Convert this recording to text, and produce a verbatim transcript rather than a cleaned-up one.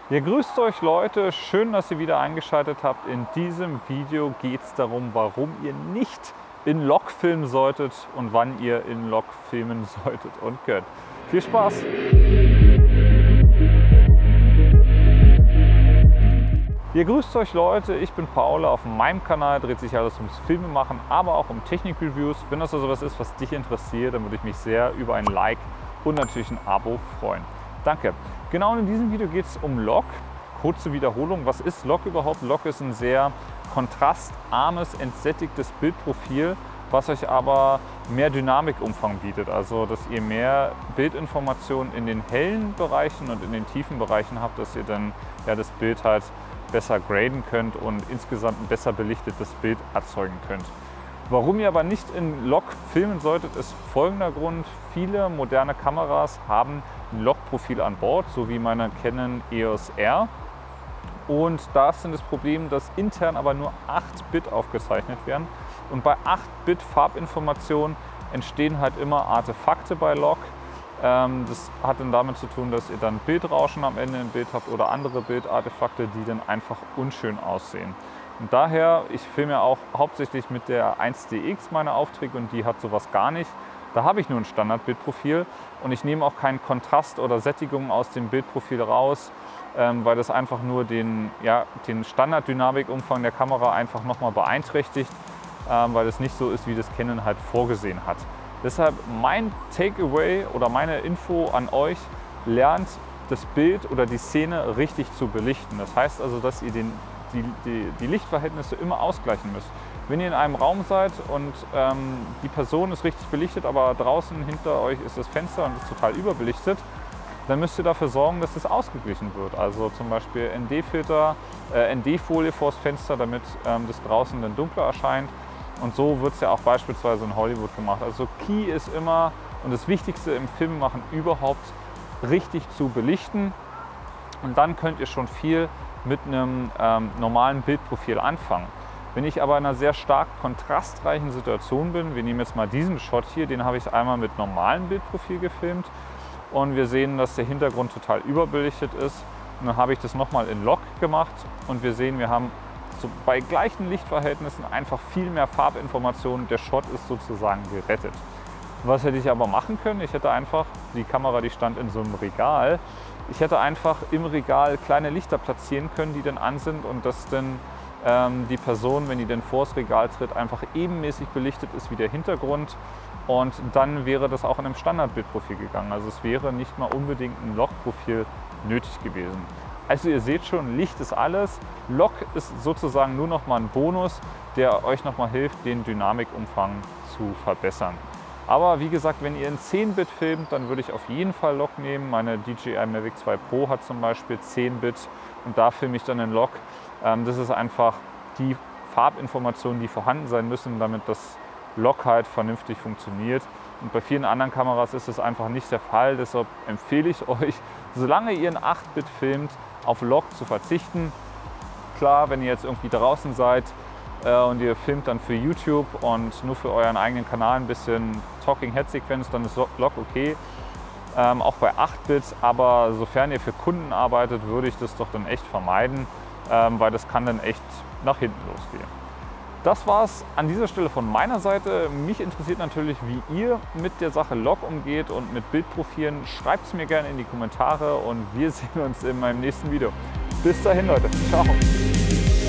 Ja, grüßt euch Leute, schön, dass ihr wieder eingeschaltet habt. In diesem Video geht es darum, warum ihr nicht in Log filmen solltet und wann ihr in Log filmen solltet und könnt. Viel Spaß! Ja, grüßt euch Leute, ich bin Paula. Auf meinem Kanal dreht sich alles ums Filmemachen, aber auch um Technik-Reviews. Wenn das also was ist, was dich interessiert, dann würde ich mich sehr über ein Like und natürlich ein Abo freuen. Danke. Genau in diesem Video geht es um Log. Kurze Wiederholung, was ist Log überhaupt? Log ist ein sehr kontrastarmes, entsättigtes Bildprofil, was euch aber mehr Dynamikumfang bietet. Also, dass ihr mehr Bildinformationen in den hellen Bereichen und in den tiefen Bereichen habt, dass ihr dann ja, das Bild halt besser graden könnt und insgesamt ein besser belichtetes Bild erzeugen könnt. Warum ihr aber nicht in Log filmen solltet, ist folgender Grund. Viele moderne Kameras haben ein Log-Profil an Bord, so wie meine Canon E O S R. Und da ist dann das Problem, dass intern aber nur acht Bit aufgezeichnet werden. Und bei acht Bit Farbinformationen entstehen halt immer Artefakte bei Log. Das hat dann damit zu tun, dass ihr dann Bildrauschen am Ende im Bild habt oder andere Bildartefakte, die dann einfach unschön aussehen. Und daher, ich filme ja auch hauptsächlich mit der eins D X meine Aufträge und die hat sowas gar nicht. Da habe ich nur ein Standardbildprofil und ich nehme auch keinen Kontrast oder Sättigung aus dem Bildprofil raus, ähm, weil das einfach nur den, ja, den Standarddynamikumfang der Kamera einfach nochmal beeinträchtigt, ähm, weil es nicht so ist, wie das Canon halt vorgesehen hat. Deshalb mein Takeaway oder meine Info an euch: lernt das Bild oder die Szene richtig zu belichten. Das heißt also, dass ihr den, die, die, die Lichtverhältnisse immer ausgleichen müsst. Wenn ihr in einem Raum seid und ähm, die Person ist richtig belichtet, aber draußen hinter euch ist das Fenster und ist total überbelichtet, dann müsst ihr dafür sorgen, dass es ausgeglichen wird. Also zum Beispiel N D-Filter, äh, N D-Folie vors Fenster, damit ähm, das draußen dann dunkler erscheint. Und so wird es ja auch beispielsweise in Hollywood gemacht. Also Key ist immer, und das Wichtigste im Filmemachen überhaupt, richtig zu belichten. Und dann könnt ihr schon viel mit einem ähm, normalen Bildprofil anfangen. Wenn ich aber in einer sehr stark kontrastreichen Situation bin, wir nehmen jetzt mal diesen Shot hier, den habe ich einmal mit normalem Bildprofil gefilmt und wir sehen, dass der Hintergrund total überbelichtet ist. Und dann habe ich das nochmal in Log gemacht und wir sehen, wir haben so bei gleichen Lichtverhältnissen einfach viel mehr Farbinformationen. Der Shot ist sozusagen gerettet. Was hätte ich aber machen können? Ich hätte einfach, die Kamera, die stand in so einem Regal, ich hätte einfach im Regal kleine Lichter platzieren können, die dann an sind und dass dann ähm, die Person, wenn die dann vors Regal tritt, einfach ebenmäßig belichtet ist wie der Hintergrund. Und dann wäre das auch in einem Standardbildprofil gegangen. Also es wäre nicht mal unbedingt ein Log-Profil nötig gewesen. Also ihr seht schon, Licht ist alles. Log ist sozusagen nur noch mal ein Bonus, der euch noch mal hilft, den Dynamikumfang zu verbessern. Aber wie gesagt, wenn ihr in zehn Bit filmt, dann würde ich auf jeden Fall Log nehmen. Meine D J I Mavic zwei Pro hat zum Beispiel zehn Bit und da filme ich dann in Log. Das ist einfach die Farbinformationen, die vorhanden sein müssen, damit das Log halt vernünftig funktioniert. Und bei vielen anderen Kameras ist das einfach nicht der Fall. Deshalb empfehle ich euch, solange ihr in acht Bit filmt, auf Log zu verzichten. Klar, wenn ihr jetzt irgendwie draußen seid äh, und ihr filmt dann für YouTube und nur für euren eigenen Kanal ein bisschen Talking Head Sequenz, dann ist Log okay. Ähm, auch bei acht Bit, aber sofern ihr für Kunden arbeitet, würde ich das doch dann echt vermeiden, ähm, weil das kann dann echt nach hinten losgehen. Das war es an dieser Stelle von meiner Seite. Mich interessiert natürlich, wie ihr mit der Sache Log umgeht und mit Bildprofilen. Schreibt es mir gerne in die Kommentare und wir sehen uns in meinem nächsten Video. Bis dahin, Leute. Ciao.